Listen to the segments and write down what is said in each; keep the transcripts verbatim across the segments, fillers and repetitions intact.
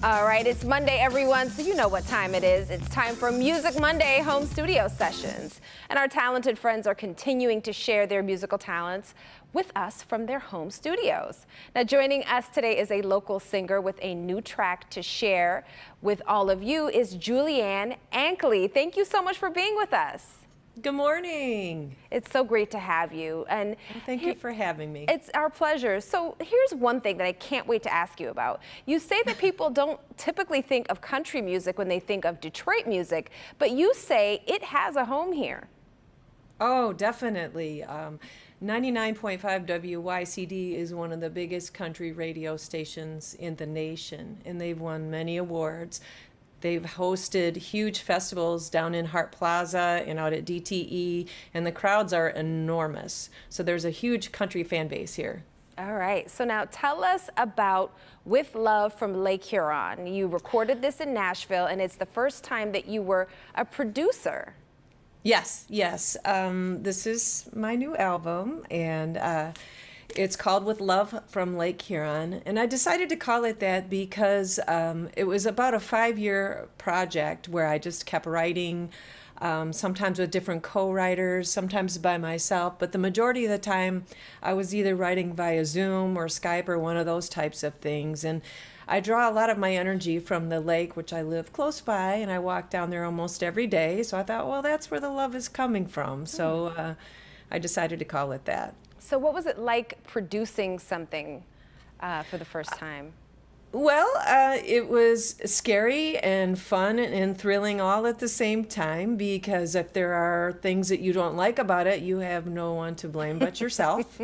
All right, it's Monday, everyone, so you know what time it is. It's time for Music Monday home studio sessions. And our talented friends are continuing to share their musical talents with us from their home studios. Now, joining us today is a local singer with a new track to share with all of you is Julianne Ankley. Thank you so much for being with us. Good morning. It's so great to have you. And well, thank you for having me. It's our pleasure. So here's one thing that I can't wait to ask you about. You say that people don't typically think of country music when they think of Detroit music, but you say it has a home here. Oh, definitely. Um, ninety-nine point five W Y C D is one of the biggest country radio stations in the nation, and they've won many awards. They've hosted huge festivals down in Hart Plaza and out at D T E, and the crowds are enormous. So there's a huge country fan base here. All right, so now tell us about With Love from Lake Huron. You recorded this in Nashville, and it's the first time that you were a producer. Yes, yes. Um, this is my new album, and uh, it's called With Love from Lake Huron, and I decided to call it that because um, it was about a five-year project where I just kept writing, um, sometimes with different co-writers, sometimes by myself, but the majority of the time I was either writing via Zoom or Skype or one of those types of things. And I draw a lot of my energy from the lake, which I live close by, and I walk down there almost every day, so I thought, well, that's where the love is coming from. So uh, I decided to call it that. So what was it like producing something uh, for the first time? Well, uh, it was scary and fun and thrilling all at the same time, because if there are things that you don't like about it, you have no one to blame but yourself.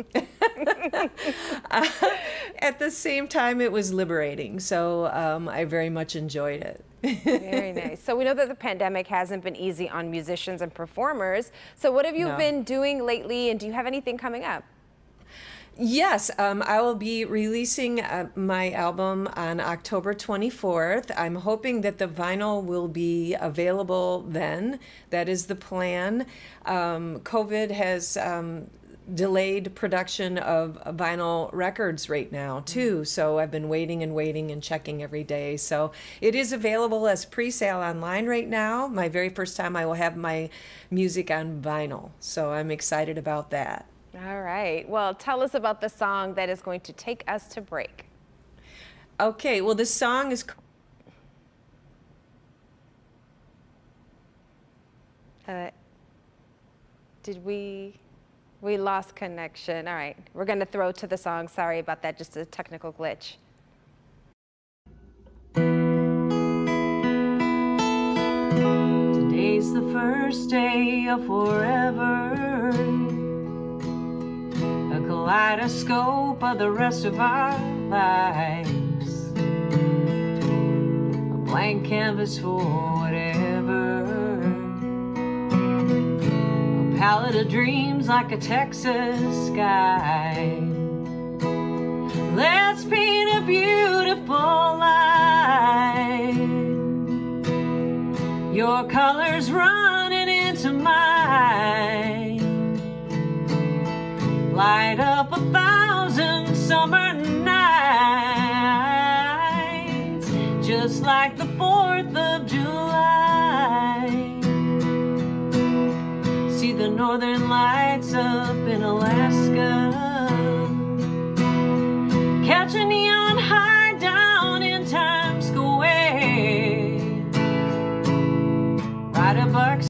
uh, at the same time, it was liberating, so um, I very much enjoyed it. Very nice. So we know that the pandemic hasn't been easy on musicians and performers. So what have you no. been doing lately, and do you have anything coming up? Yes, um, I will be releasing uh, my album on October twenty-fourth. I'm hoping that the vinyl will be available then. That is the plan. Um, COVID has um, delayed production of vinyl records right now too, so I've been waiting and waiting and checking every day. So it is available as pre-sale online right now. My very first time I will have my music on vinyl, so I'm excited about that. All right, well, tell us about the song that is going to take us to break. Okay, well, this song is uh, did we We lost connection. All right, we're going to throw to the song. Sorry about that, just a technical glitch. Today's the first day of forever, a kaleidoscope of the rest of our lives, a blank canvas for whatever, palette of dreams like a Texas sky. Let's paint a beautiful line. Your colors running into mine. Light up a thousand summer nights, just like the fourth of July. See the northern lights up in Alaska, catch a neon high down in Times Square, ride a buck